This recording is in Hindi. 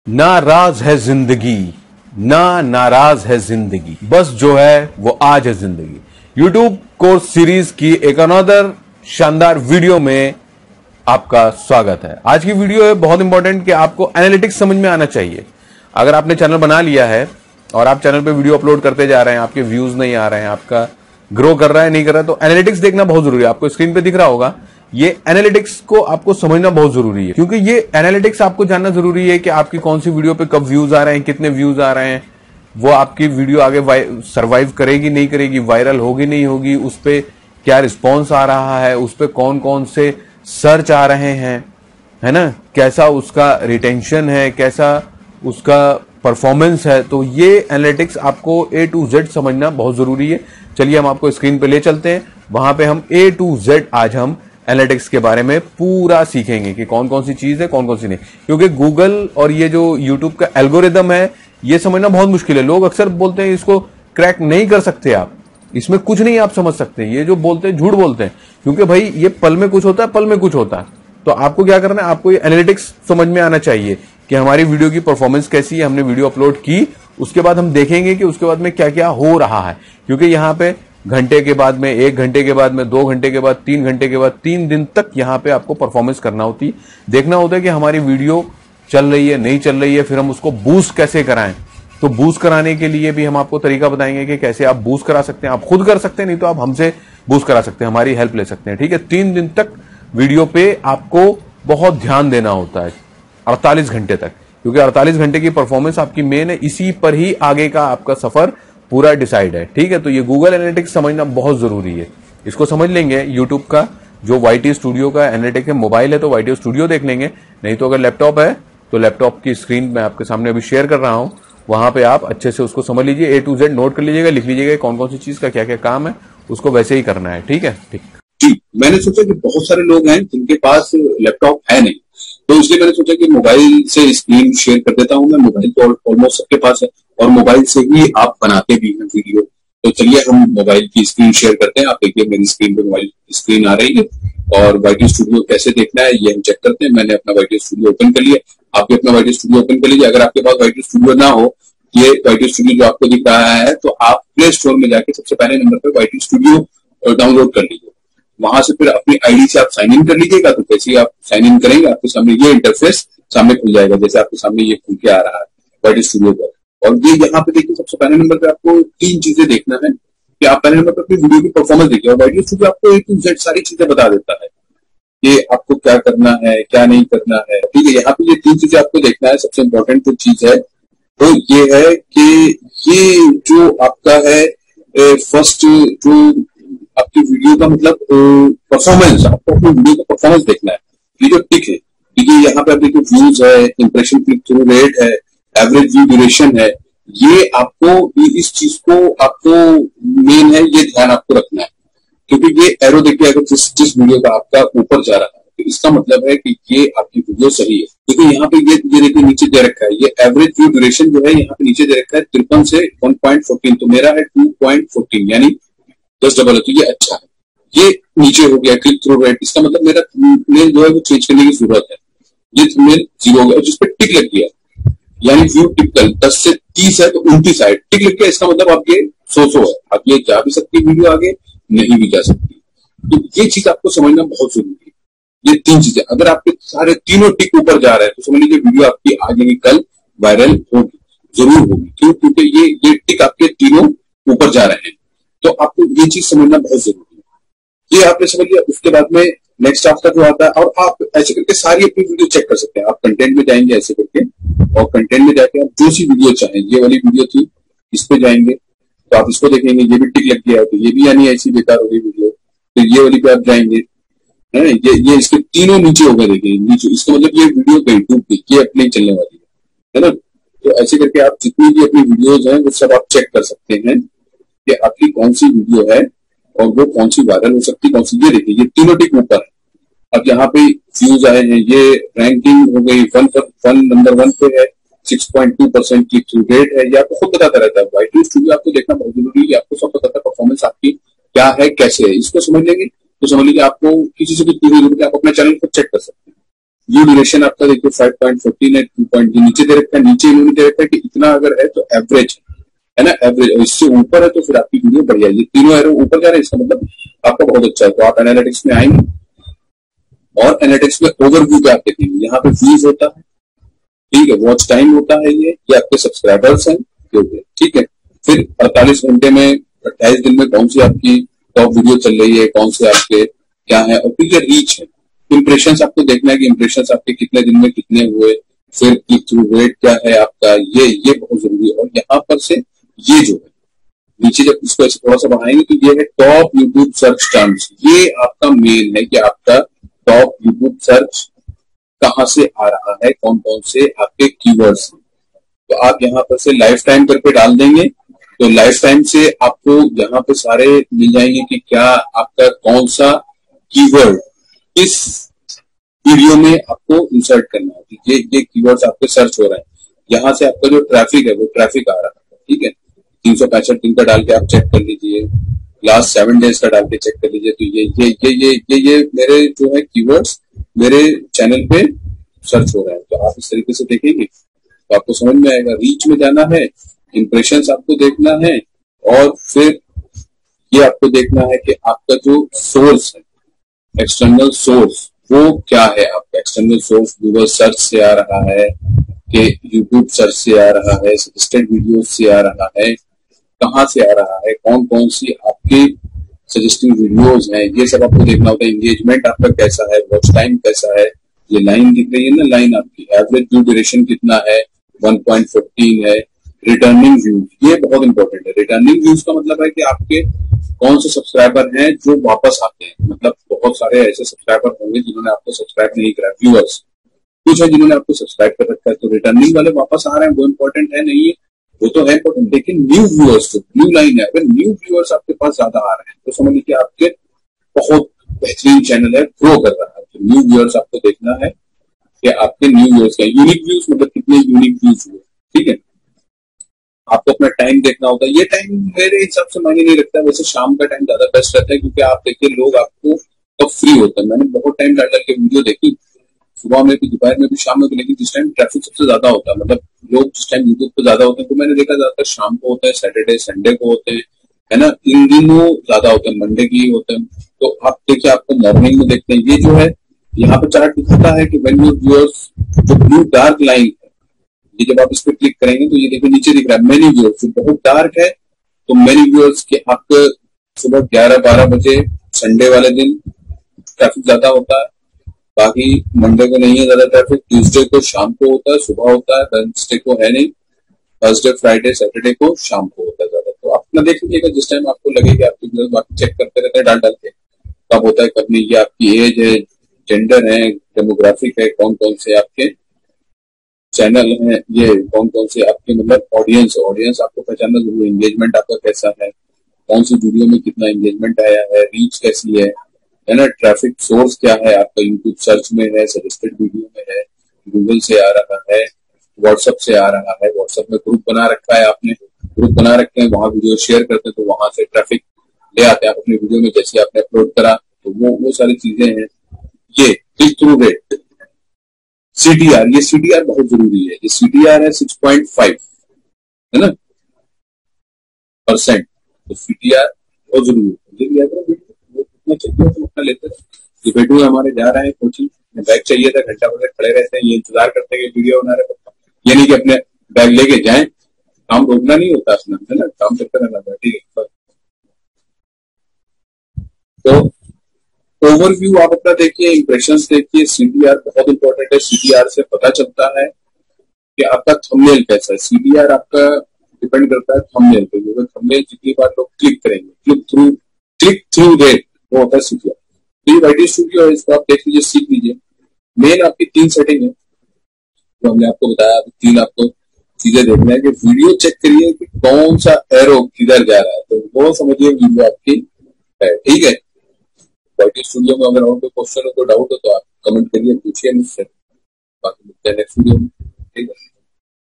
नाराज है जिंदगी, ना नाराज है जिंदगी, बस जो है वो आज है जिंदगी। यूट्यूब कोर्स सीरीज की एक अनदर शानदार वीडियो में आपका स्वागत है। आज की वीडियो है बहुत इंपॉर्टेंट कि आपको एनालिटिक्स समझ में आना चाहिए। अगर आपने चैनल बना लिया है और आप चैनल पे वीडियो अपलोड करते जा रहे हैं, आपके व्यूज नहीं आ रहे हैं, आपका ग्रो कर रहा है नहीं कर रहा है, तो एनालिटिक्स देखना बहुत जरूरी है। आपको स्क्रीन पे दिख रहा होगा, ये एनालिटिक्स को आपको समझना बहुत जरूरी है, क्योंकि ये एनालिटिक्स आपको जानना जरूरी है कि आपकी कौन सी वीडियो पे कब व्यूज आ रहे हैं, कितने व्यूज आ रहे हैं, वो आपकी वीडियो आगे सर्वाइव करेगी नहीं करेगी, वायरल होगी नहीं होगी, उस पर क्या रिस्पॉन्स आ रहा है, उस पर कौन कौन से सर्च आ रहे हैं, है ना, कैसा उसका रिटेंशन है, कैसा उसका परफॉर्मेंस है। तो ये एनालिटिक्स आपको A to Z समझना बहुत जरूरी है। चलिए हम आपको स्क्रीन पे ले चलते हैं, वहां पे हम A to Z आज हम एनालिटिक्स के बारे में पूरा सीखेंगे कि कौन कौन सी चीज है, कौन कौन सी नहीं। क्योंकि गूगल और ये जो यूट्यूब का एल्गोरिदम है, ये समझना बहुत मुश्किल है। लोग अक्सर बोलते हैं इसको क्रैक नहीं कर सकते आप, इसमें कुछ नहीं आप समझ सकते। ये जो बोलते हैं झूठ बोलते हैं, क्योंकि भाई ये पल में कुछ होता है, पल में कुछ होता है। तो आपको क्या करना है, आपको ये एनालिटिक्स समझ में आना चाहिए कि हमारी वीडियो की परफॉर्मेंस कैसी है, हमने वीडियो अपलोड की, उसके बाद हम देखेंगे कि उसके बाद में क्या क्या हो रहा है। क्योंकि यहाँ पे घंटे के बाद में, 1 घंटे के बाद में, 2 घंटे के बाद, 3 घंटे के बाद, 3 दिन तक यहाँ पे आपको परफॉर्मेंस करना होती है। देखना होता है कि हमारी वीडियो चल रही है नहीं चल रही है, फिर हम उसको बूस्ट कैसे कराएं। तो बूस्ट कराने के लिए भी हम आपको तरीका बताएंगे कि कैसे आप बूस्ट करा सकते हैं। आप खुद कर सकते हैं, नहीं तो आप हमसे बूस्ट करा सकते हैं, हमारी हेल्प ले सकते हैं। ठीक है, 3 दिन तक वीडियो पे आपको बहुत ध्यान देना होता है, 48 घंटे तक, क्योंकि 48 घंटे की परफॉर्मेंस आपकी मेन है। इसी पर ही आगे का आपका सफर पूरा डिसाइड है। ठीक है, तो ये गूगल एनालिटिक्स समझना बहुत जरूरी है। इसको समझ लेंगे, यूट्यूब का जो YT स्टूडियो का एनालिटिक्स है, मोबाइल है तो YT स्टूडियो देख लेंगे, नहीं तो अगर लैपटॉप है तो लैपटॉप की स्क्रीन मैं आपके सामने अभी शेयर कर रहा हूं, वहां पे आप अच्छे से उसको समझ लीजिए। A to Z नोट कर लीजिएगा, लिख लीजिएगा कौन कौन सी चीज का क्या क्या काम है, उसको वैसे ही करना है। ठीक है, ठीक जी। मैंने सोचा कि बहुत सारे लोग हैं जिनके पास लैपटॉप है नहीं, तो इसलिए मैंने सोचा कि मोबाइल से स्क्रीन शेयर कर देता हूं। मैं मोबाइल तो ऑलमोस्ट सबके पास है और मोबाइल से ही आप बनाते भी हैं वीडियो। तो चलिए हम मोबाइल की स्क्रीन शेयर करते हैं। आप देखिए मेरी स्क्रीन पे मोबाइल स्क्रीन आ रही है और YT स्टूडियो कैसे देखना है ये हम चेक करते हैं। मैंने अपना YT स्टूडियो ओपन कर लिया, आप भी अपना YT स्टूडियो ओपन कर लीजिए। अगर आपके पास YT स्टूडियो ना हो, ये YT स्टूडियो जो आपको दिख रहा है, तो आप प्ले स्टोर में जाके सबसे पहले नंबर पर YT स्टूडियो डाउनलोड कर लीजिए। वहां से फिर अपनी आईडी से आप साइन इन कर लीजिएगा। तो जैसे ही आप साइन इन करेंगे, आपके सामने ये इंटरफेस सामने खुल जाएगा, जैसे आपके सामने ये खुल के आ रहा है YT स्टूडियो पर। और ये यहाँ पे देखिए, सबसे पहले नंबर पे आपको 3 चीजें देखना है कि आप पहले नंबर पर अपनी वीडियो की परफॉर्मेंस देखिए। और YT स्टूडियो आपको A to Z सारी चीजें बता देता है कि आपको क्या करना है, क्या नहीं करना है। ठीक है, यहाँ पे ये 3 चीजें आपको देखना है। सबसे इंपॉर्टेंट जो चीज है तो ये है कि ये जो आपका है फर्स्ट जो आपकी वीडियो का मतलब परफॉर्मेंस, आपको अपनी वीडियो का परफॉर्मेंस देखना है। ये जो टिक है, ठीक है, यहाँ पे आप देखिए व्यूज है, इंप्रेशन क्लिक थ्रू रेट है, एवरेज व्यू ड्यूरेशन है। ये आपको इस चीज को आपको मेन है, ये ध्यान आपको रखना है। क्योंकि ये एरो देखिए, अगर जिस वीडियो का आपका ऊपर जा रहा है तो इसका मतलब है कि ये आपकी वीडियो सही है। क्योंकि यहाँ पे ये देखिए नीचे दे रखा है, ये एवरेज व्यू ड्यूरेशन जो है यहाँ पे नीचे दे रखा है 53 से 1.14, तो मेरा है 2.14, यानी 10 डबल है, तो ये अच्छा है। ये नीचे हो गया क्लिक थ्रू रेट, इसका मतलब मेरा मेल जो है वो चेंज करने की जरूरत है। ये मेल 0 हो गया, जिसपे टिक लग गया, यानी व्यू टिपिकल 10 से 30 है तो 29 है, टिक लग गया, इसका मतलब आपके 100 है। अब ये जा भी सकती वीडियो आगे, नहीं भी जा सकती। तो ये चीज आपको समझना बहुत जरूरी है। ये 3 चीजें अगर आपके सारे तीनों टिक ऊपर जा रहे हैं तो समझ लीजिए वीडियो आपकी आगे की कल वायरल होगी, जरूर होगी। क्यों? क्योंकि ये टिक आपके तीनों ऊपर जा रहे हैं। तो आपको ये चीज समझना बहुत जरूरी है। ये आपने समझ लिया। उसके बाद में नेक्स्ट आपका जो आता है, और आप ऐसे करके सारी अपनी वीडियो चेक कर सकते हैं। आप कंटेंट में जाएंगे ऐसे करके, और कंटेंट में जाके आप जो सी वीडियो चाहें, ये वाली वीडियो थी, इस पे जाएंगे तो आप इसको देखेंगे, ये भी टिक लग गया है तो ये भी यानी ऐसी बेकार हो गई वीडियो। तो ये वाली पे आप जाएंगे, है ये इसके तीनों नीचे हो गए, देखिए नीचे, इसका मतलब ये वीडियो गई डूब गई, ये अब नहीं चलने वाली है ना। तो ऐसे करके आप जितनी भी अपनी वीडियोज हैं वो सब आप चेक कर सकते हैं कि आपकी कौन सी वीडियो है और वो कौन सी वायरल हो सकती है, कौन सी। ये देखिए ये तीनों टिक ऊपर है। अब यहाँ पे व्यूज आए हैं, ये रैंकिंग हो गई, नंबर 1 पे है, 6.2% क्लिक थ्रू रेट है। ये आपको खुद बताता रहता है। YT स्टूडियो आपको देखना बहुत जरूरी है, आपको सब बताता है परफॉर्मेंस आपकी क्या है, कैसे है। इसको समझ लेंगे तो समझ लीजिए आपको किसी से भी जरूरत है, आप अपने चैनल को चेक कर सकते हैं। व्यू ड्यूरेशन आपका देखिए 5.14 है, 2 नीचे दे रखा है, नीचे इन्होंने दे रखा है कि इतना अगर है तो एवरेज है ना, एवरेज, और इससे ऊपर है तो फिर आपकी वीडियो बढ़िया है। ये तीनों एरो ऊपर जा रहे हैं, इसका मतलब आपका बहुत अच्छा है। तो आप एनालिटिक्स में आएंगे और एनालिटिक्स में ओवरव्यू पे आप देखेंगे, यहाँ पे व्यूज होता है, ठीक है, वॉच टाइम होता है, ये आपके सब्सक्राइबर्स हैं, ठीक है, फिर 48 घंटे में 28 दिन में कौन सी आपकी टॉप वीडियो चल रही है, कौन से आपके क्या है, और फिर रीच है, इंप्रेशन आपको देखना है कि इंप्रेशन आपके कितने दिन में कितने हुए, फिर क्लिक थ्रू रेट क्या है आपका, ये बहुत जरूरी है। और यहाँ पर से ये जो है नीचे जब इसको ऐसे थोड़ा सा बढ़ाएंगे तो ये है टॉप यूट्यूब सर्च टर्म्स, ये आपका मेन है कि आपका टॉप यूट्यूब सर्च कहां से आ रहा है, कौन कौन से आपके कीवर्ड्स हैं। तो आप यहाँ पर से लाइफ टाइम करके डाल देंगे तो लाइफ टाइम से आपको यहाँ पे सारे मिल जाएंगे कि क्या आपका कौन सा कीवर्ड इस वीडियो में आपको इंसर्ट करना है, ये कीवर्ड्स आपके सर्च हो रहे हैं। यहाँ से आपका जो ट्रैफिक है वो ट्रैफिक आ रहा है, ठीक है, 365 दिन का डाल के आप चेक कर लीजिए, लास्ट 7 डेज का डाल के चेक कर लीजिए। तो ये मेरे जो है कीवर्ड्स मेरे चैनल पे सर्च हो रहे हैं। तो आप इस तरीके से देखेंगे तो आपको समझ में आएगा। रीच में जाना है, इंप्रेशंस आपको देखना है, और फिर ये आपको देखना है कि आपका जो सोर्स है, एक्सटर्नल सोर्स, वो क्या है। आपका एक्सटर्नल सोर्स गूगल सर्च से आ रहा है कि यूट्यूब सर्च से आ रहा है, सजेस्टेड वीडियो से आ रहा है, कहाँ से आ रहा है, कौन कौन सी आपकी सजेस्टिंग वीडियोस हैं, ये सब आपको देखना होता है। एंगेजमेंट आपका कैसा है, वॉच टाइम कैसा है, ये लाइन दिख रही है ना, लाइन आपकी एवरेज व्यू ड्यूरेशन कितना है, 1.15 है, रिटर्निंग व्यूज, ये बहुत इंपॉर्टेंट है। रिटर्निंग व्यूज का मतलब है कि आपके कौन से सब्सक्राइबर हैं जो वापस आते हैं, मतलब बहुत सारे ऐसे सब्सक्राइबर होंगे जिन्होंने आपको सब्सक्राइब नहीं करा, व्यूअर्स कुछ है जिन्होंने आपको सब्सक्राइब कर रखा है, तो रिटर्निंग वाले वापस आ रहे हैं, वो इंपॉर्टेंट है नहीं है, वो तो है इंपॉर्टेंट, लेकिन न्यू व्यूअर्स, जो न्यू लाइन है, अगर न्यू व्यूअर्स आपके पास ज्यादा आ रहे हैं तो समझ लीजिए आपके बहुत बेहतरीन चैनल है, ग्रो कर रहा है। तो न्यू व्यूअर्स आपको देखना है कि आपके न्यू व्यूअर्स क्या, यूनिक व्यूज मतलब कितने यूनिक व्यूज हुए, ठीक है। आपको अपना टाइम देखना होता है, ये टाइम मेरे हिसाब से मायने नहीं रखता है, वैसे शाम का टाइम ज्यादा बेस्ट रहता है, क्योंकि आप देखिए लोग आपको कब फ्री होते हैं। मैंने बहुत टाइम डाल के वीडियो देखी, सुबह में भी, दोपहर में भी, शाम में भी, लेकिन जिस टाइम ट्रैफिक सबसे ज्यादा होता है, मतलब लोग जिस टाइम यूट्यूब पे ज्यादा होते हैं, तो मैंने देखा ज्यादातर शाम को होता है, सैटरडे संडे को होते हैं, है ना, इन दिनों ज्यादा होते हैं, मंडे की होते हैं। तो आप देखिए आपको मॉर्निंग में देखते हैं, ये जो है यहाँ पे चार्ट दिखाता है कि व्हेन योर व्यूअर्स, जो ब्लू डार्क लाइन है, ये जब आप इस पर क्लिक करेंगे तो ये देखिए नीचे दिख रहा है मेनी व्यूअर्स, जो बहुत डार्क है, तो मेनी व्यूअर्स के आपके सुबह 11-12 बजे संडे वाले दिन ट्रैफिक ज्यादा होता है, बाकी मंडे को नहीं है ज्यादा ट्रैफिक, ट्यूसडे को शाम को होता है, सुबह होता है, वेडनेसडे को है नहीं, थर्सडे फ्राइडे सैटरडे को शाम को होता है ज्यादा। तो आप अपना देख लीजिएगा जिस टाइम आपको लगेगा, आपके व्यूअर्स बाकी चेक करते रहते हैं डाल डाल के कब होता है कब नहीं, ये आपकी एज है, जेंडर है, डेमोग्राफिक है, कौन कौन से आपके चैनल हैं, ये कौन कौन से आपके मतलब ऑडियंस आपको पहचानना जरूरी, एंगेजमेंट आपका कैसा है, कौन सी वीडियो में कितना एंगेजमेंट आया है, रीच कैसी है ना, ट्रैफिक सोर्स क्या है आपका, यूट्यूब सर्च में है, सजेस्टेड वीडियो में है, गूगल से आ रहा है, व्हाट्सएप से आ रहा है, व्हाट्सएप में ग्रुप बना रखा है, आपने ग्रुप बना रखे हैं, वहां वीडियो शेयर करते हैं तो वहां से ट्रैफिक ले आते हैं आप अपनी वीडियो में, जैसे आपने अपलोड करा, तो वो सारी चीजें हैं। ये क्लिक थ्रू रेट, सीटीआर, ये सीटीआर बहुत जरूरी है, ये सीटीआर है 6.5 है ना %, तो सीटीआर बहुत जरूरी है। वो कितना चाहिए तो उतना लेते हैं। ये बेटू हमारे जा रहे हैं कोचिंग, बैग चाहिए था, घंटा भर खड़े रहते हैं, ये इंतजार करते हैं कि वीडियो बना रहे, ये नहीं कि अपने बैग लेके जाएं, काम रोकना नहीं होता उसमें, है ना, काम करते रहना था, ठीक है। तो ओवरव्यू आप अपना देखिए, इंप्रेशंस देखिए, सीटीआर बहुत इंपॉर्टेंट है, सीटीआर से पता चलता है कि आपका थंबनेल कैसा है। सीटीआर आपका डिपेंड करता है थंबनेल पे, क्योंकि थंबनेल जितनी बार लोग क्लिक करेंगे, क्लिक थ्रू रेट, वो होता है सीटीआर। तो ये वाईटी स्टूडियो है, इसको आप देख लीजिए, सीख लीजिए। मेन आपकी 3 सेटिंग है जो हमने आपको बताया, 3 आपको चीजें देखना है कि वीडियो चेक करिए कि कौन सा एरो किधर जा रहा है, तो वो समझिए वीडियो आपकी है, ठीक है। वाईटी स्टूडियो में अगर और कोई क्वेश्चन हो, कोई डाउट हो तो आप कमेंट करिए, पूछिए मुझसे, बाकी मिलते हैं नेक्स्ट वीडियो में, ठीक है।